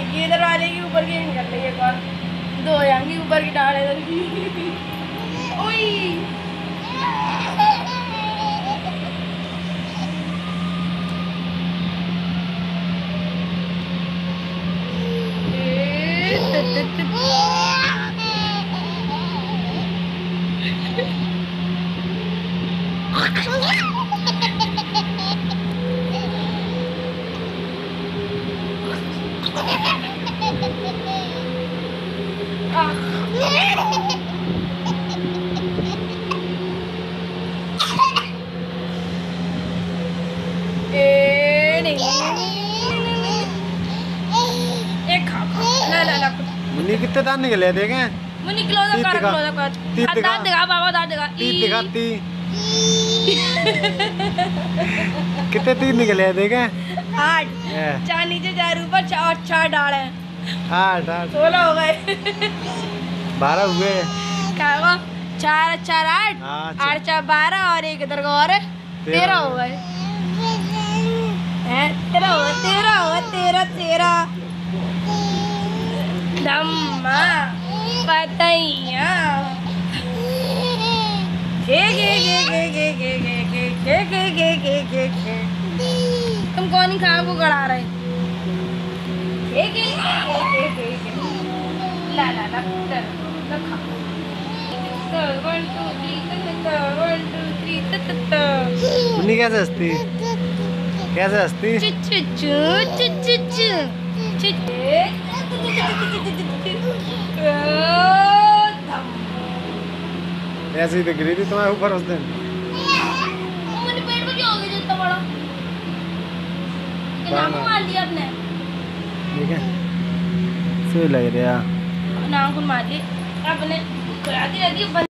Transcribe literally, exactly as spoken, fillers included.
ये इधर वाले की ऊपर की निकल रही है एक बार, दो यहाँ ऊपर की डाल इधर की। ओई मुन्नी कितने दांत निकले देखे? मुन्नी क्लोज अप कर, क्लोज अप कर। तीत दिखा, दांत दिखा बाबा, दांत दिखा। तीत दिखा, ती कितने तीत निकले देखे? आठ। चार नीचे, चार ऊपर, चार चार डाल है। आठ आठ सोलह हो गए। बारह हुए। क्या हुआ? चार चार आठ, आठ चार बारह और एक इधर का और है, तेरह हो गए। तेरह हो गए, तेरह हो गए, तेरह तेरह। धम्मा पतैया गे गे गे गे गे गे गे गे गे गे गे गे गे। तुम कौन ही खाओ को गड़ा रहे? गे गे गे गे गे गे। ला ला ला ला खा। वन टू थ्री तत वन टू थ्री तत। मुन्नी कैसे हंसती? कैसे हंसती? चु चु चु चु चु चु चु। ऐसे ही तो गिरी थी तुम्हारे ऊपर उस दिन। मेरे पेट में क्या हो गया इतना बड़ा? नाक मार दिया आपने। ठीक है, सही लग रहा। नाक मार ली आपने।